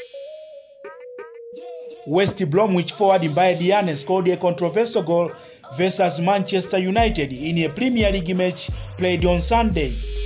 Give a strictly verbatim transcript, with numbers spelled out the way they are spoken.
West Bromwich forward Mbaye Diagne scored a controversial goal versus Manchester United in a Premier League match played on Sunday.